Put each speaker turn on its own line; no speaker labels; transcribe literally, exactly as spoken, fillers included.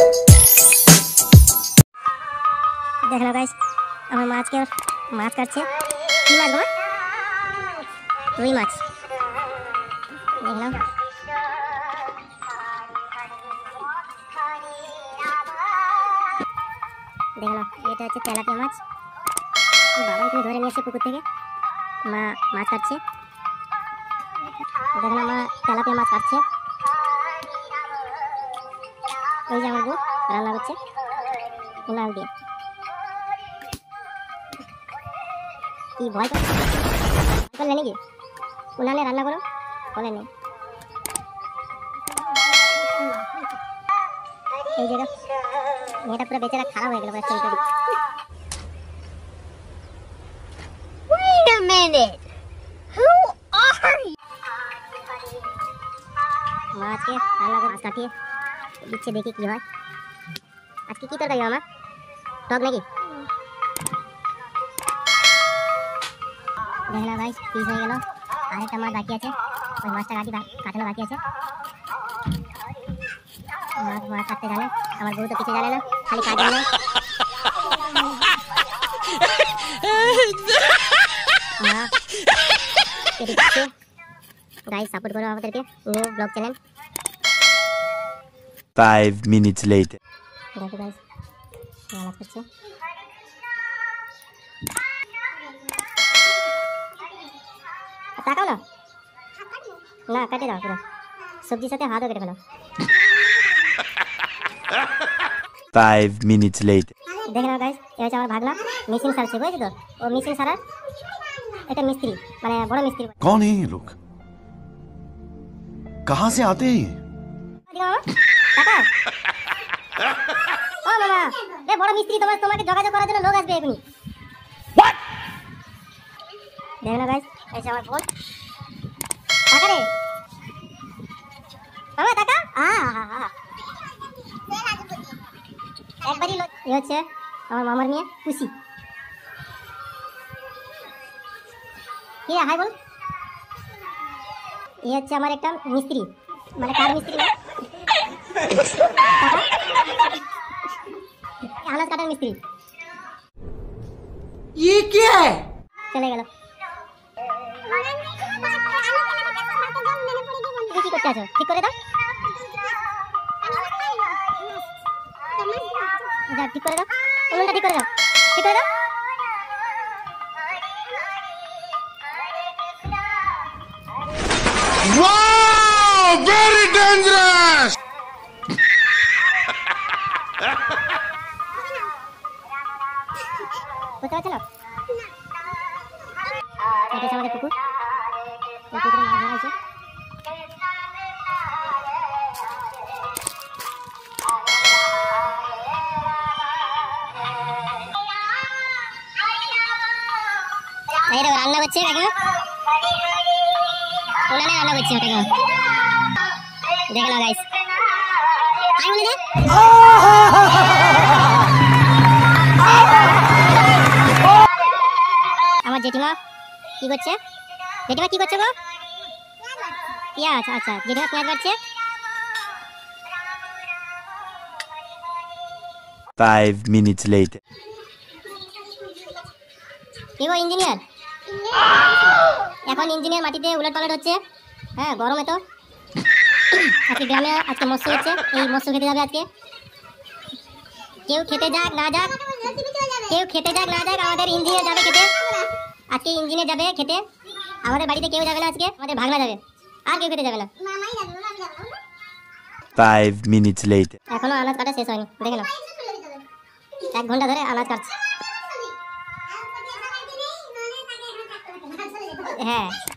দেখো গাইস, আমার মাছকে মাছ কাটছে। কি মাছ গো? রুই মাছ। দেখলাম দেখলাম এটা হচ্ছে তেলাপিয়া মাছ। বাবা এখানে ধরে নিয়ে এসে পুকুর থেকে, মা মাছ কাটছে। দেখলাম মা তেলাপিয়া মাছ কাটছে। ওই যে আমার বউ রান্না করছে উনাল দিয়ে। কি ভয় করলে নাকি? উনানে রান্না করো বলে নেই। এই জায়গা মেয়েটা পুরো বেচারা খারাপ হয়ে গেল।
Wait a minute. Who are you?
মাছকে রান্না করে মাছ কাটিয়ে দিচ্ছে, দেখি কি হয়। আজকে কি তরকারি মামা? টক নাকি? দেখলা ভাই পিস হয়ে গেল। আরেকটা মাছ বাকি আছে, ওই মাছটা কাটি কাটানো বাকি আছে। মাছ মাছ কাটতে জানে, আমার বউ তো কিছু জানে না, খালি কাটে না। গাইস সাপোর্ট করো আমাদেরকে, new blog channel.
Five minutes later.
দেখো গাইস মাছ করছে। তাকাও না, না কাটে দাও পুরো, সবজির সাথে হাতও কেটে ফেলো।
Five minutes later.
দেখে নাও গাইস, এই হচ্ছে আমার ভাগনা মেশিন সারছে, বুঝেছো তো? ও মেশিন সারার এটা মিস্ত্রি, মানে বড় মিস্ত্রি।
कौन है ये लोग? कहाँ से आते हैं?
টাকা ও মামা, এ বড় মিস্ত্রি, তোমার তোমাকে যোগাযোগ করার জন্য লোক আসবে এখনি। দেখে নাও গাইস, এই হচ্ছে আমার ফোন। টাকা রে মামা, টাকা আ একবারই লোক। এই হচ্ছে আমার মামার মেয়ে খুশি। কি হাই বল। এই হচ্ছে আমার একটা মিস্ত্রি, মানে কার মিস্ত্রি না, আনাজ কাটার মিস্ত্রি।
ये क्या है?
চলে গেল। তুমি কি করতে আছো? ঠিক করে দাও, যা ঠিক করে দাও, উনুনটা ঠিক করে দাও, ঠিক করে দাও।
Wow! Very dangerous!
বুঝতে পারছো না? এটা হচ্ছে আমাদের পুকুর, এই পুকুরে মাছ ধরা হয়েছে। এই দেখো রান্না করছে কাকিমা, উনানে রান্না করছে কাকিমা। দেখে নাও গাইস, আই বলে দে। আমার জেঠিমা কি করছে? জেঠিমা কি করছে গো? পেঁয়াজ, আচ্ছা জেঠিমা পেঁয়াজ কাটছে।
Five minutes later.
কি গো ইঞ্জিনিয়ার? এখন ইঞ্জিনিয়ার মাটিতে উলট পালট হচ্ছে। হ্যাঁ গরমে তো আজকে গ্রামে আজকে মৎস্য হচ্ছে, এই মৎস্য খেতে যাবে আজকে। কেউ খেতে যাক না যাক, কেউ খেতে যাক না যাক, আমাদের ইঞ্জিনিয়ার যাবে খেতে। আজকে ইঞ্জিনিয়ার যাবে খেতে, আমাদের বাড়িতে কেউ যাবে না আজকে, আমাদের ভাগনা যাবে, আর কেউ খেতে যাবে না।
Five minutes later.
এখনো আনাজ কাটা শেষ হয়নি, দেখে নাও এক ঘন্টা ধরে আনাজ কাটছে। হ্যাঁ